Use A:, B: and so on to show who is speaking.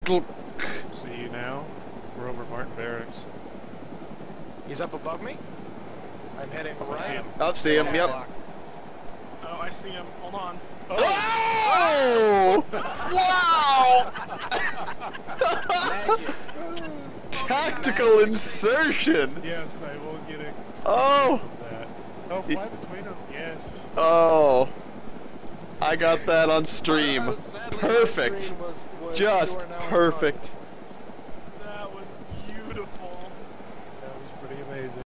A: See you now. We're over Martin Barracks.
B: He's up above me. I'm heading right.
A: See him.
C: I'll see him, yep.
A: Oh, I see him. Hold on.
C: Oh! Wow! Tactical insertion!
A: Yes, I will get it.
C: Oh!
A: That. Oh, fly between them. Yes.
C: Oh. I got that on stream.
B: Sadly, my
C: Perfect.
B: screen was
C: Just
B: you are now
C: perfect.
B: on.